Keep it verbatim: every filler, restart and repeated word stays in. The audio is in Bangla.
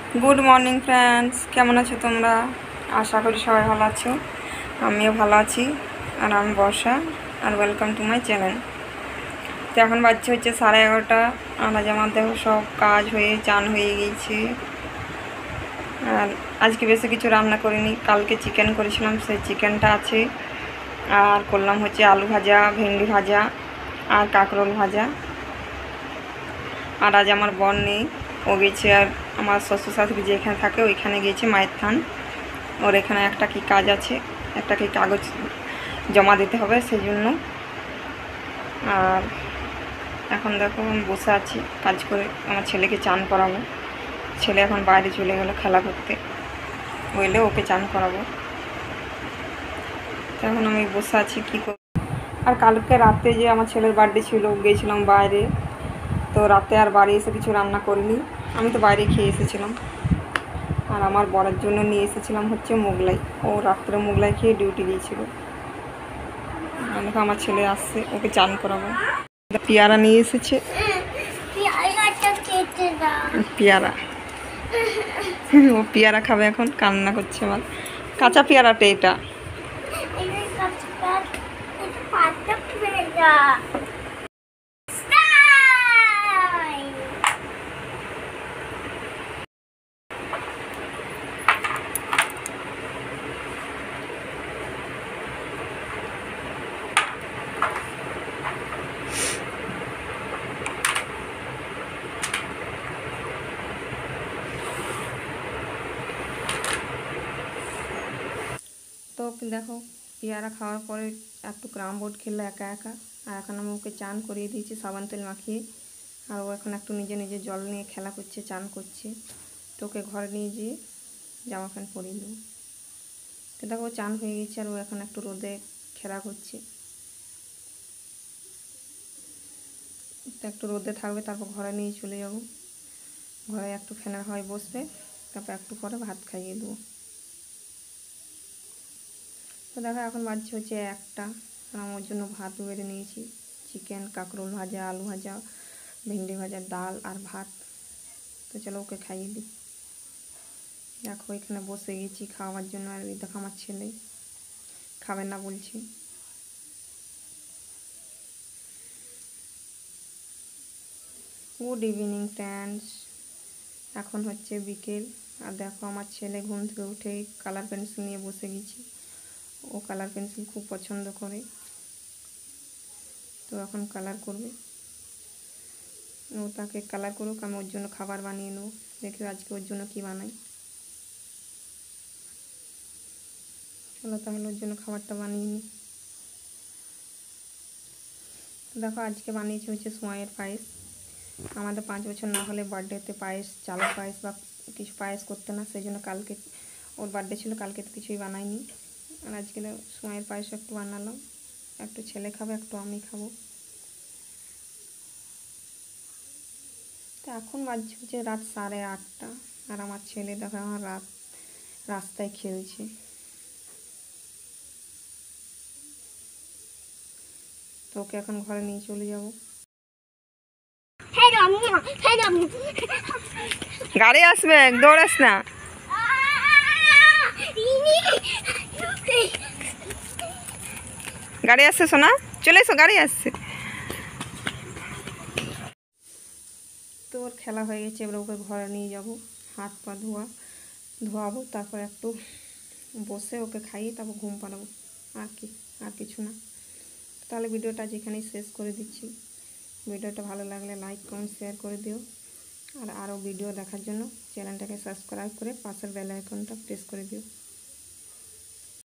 गुड मर्निंग फ्रेंड्स केमन आছো তোমরা आशा करी सबाई भालो आছো आमिও ভালো আছি আর আমি বর্ষা আর ওয়েলকাম টু মাই চ্যানেল। তো এখন বাজছে হচ্ছে সাড়ে এগারোটা আর আজ আমার দেখো সব কাজ হয়ে চান হয়ে গিয়েছে। আর আজকে বেশি কিছু রান্না করিনি, কালকে চিকেন করেছিলাম সেই চিকেনটা আছে, আর করলাম হচ্ছে আলু ভাজা, ভেন্ডি ভাজা আর কাঁকরোল ভাজা। আর আজ আমার বোন নেই, ও গেছে আর আমার শ্বশুর শাশুড়ি যেখানে থাকে ওইখানে গিয়েছে মায়ের থান। ওর এখানে একটা কি কাজ আছে, একটা কি কাগজ জমা দিতে হবে সেই জন্য। আর এখন দেখো আমি বসে আছি কাজ করে, আমার ছেলেকে চান করাবো। ছেলে এখন বাইরে চলে গেল খেলা করতে, বললে ওকে চান করাবো। এখন আমি বসে আছি কী করব। আর কালকে রাতে যে আমার ছেলের বার্থডে ছিল, গিয়েছিলাম বাইরে, তো রাতে আর বাড়ি এসে কিছু রান্না করিনি, আমি তো বাইরে খেয়ে এসেছিলাম। আর আমার বরের জন্য নিয়ে এসেছিলাম হচ্ছে মোগলাই, ও রাত্রে মোগলাই খেয়ে ডিউটি গিয়েছিল। দেখো আমার ছেলে আসছে, ওকে চান করাবো। পেয়ারা নিয়ে এসেছে, পেয়ারা ও পেয়ারা খাবে, এখন কান্না করছে আমার। কাঁচা পেয়ারাটা এটা। তো দেখো পেয়ারা খাওয়ার পরে একটু ক্রাম বোর্ড খেললো একা একা, আর এখন আমি ওকে চান করিয়ে দিয়েছি সাবান তেল মাখিয়ে। আর ও এখন একটু নিজে নিজে জল নিয়ে খেলা করছে, চান করছে। তো ওকে ঘরে নিয়ে যেয়ে জামা প্যান্ট পরিয়ে দেবো। তো দেখো চান হয়ে গেছে, আর ও এখন একটু রোদে খেলা করছে। তো একটু রোদে থাকবে, তারপর ঘরে নিয়ে চলে যাব। ঘরে একটু ফ্যানের হাওয়ায় বসবে, তারপর একটু পরে ভাত খাইয়ে দেবো। তো দেখো এখন বাজছে হচ্ছে একটা, আর আমার জন্য ভাত বেড়ে নিয়েছি, চিকেন, কাঁকরোল ভাজা, আলু ভাজা, ভেন্ডি ভাজা, ডাল আর ভাত। তো চলো ওকে খাইয়ে দিই। দেখো এখানে বসে গেছি খাওয়ার জন্য, আর দেখো আমার ছেলে খাবে না বলছি। গুড ইভিনিং ফ্রেন্ডস, এখন হচ্ছে বিকেল। আর দেখো আমার ছেলে ঘুম থেকে উঠেই কালার পেন্সিল নিয়ে বসে গেছি। ও কালার পেন্সিল খুব পছন্দ করে, তো এখন কালার করবে। ও তাকে কালার করুক, আমি ওর জন্য খাবার বানিয়ে নেবো। দেখি আজকে ওর জন্য কী বানাই। চলো তাহলে ওর জন্য খাবারটা বানিয়ে নিই। দেখো আজকে বানিয়েছি হচ্ছে সময়ের পায়েস। আমাদের পাঁচ বছর না হলে বার্থডেতে পায়েস, চালের পায়েস বা কিছু পায়েস করতে না, সেই জন্য কালকে ওর বার্থডে ছিল, কালকে তো কিছুই বানাইনি। আর আজকে সময়ের পায়েস একটু বানালাম, একটু ছেলে খাবে, একটু আমি খাবো। তো এখন বাজছে হচ্ছে রাত সাড়ে আটটা, আর আমার ছেলে দেখো আমার রাত রাস্তায় খেলছে। তো ওকে এখন ঘরে নিয়ে চলে যাব। গাড়ি আসবে, দৌড়াস না। গাড়ি আসছে সোনা, চলে এসো, গাড়ি আসছে। তো ওর খেলা হয়ে গেছে, এবার ওকে ঘরে নিয়ে যাব, হাত পা ধোয়া ধোয়াবো, তারপর একটু বসে ওকে খাইয়ে তারপর ঘুম পাড়াবো। আর কি, আর কিছু না। তাহলে ভিডিওটা যেখানেই শেষ করে দিচ্ছি। ভিডিওটা ভালো লাগলে লাইক কমেন্ট শেয়ার করে দিও, আর আরও ভিডিও দেখার জন্য চ্যানেলটাকে সাবস্ক্রাইব করে পাশের বেল আইকনটা প্রেস করে দিও।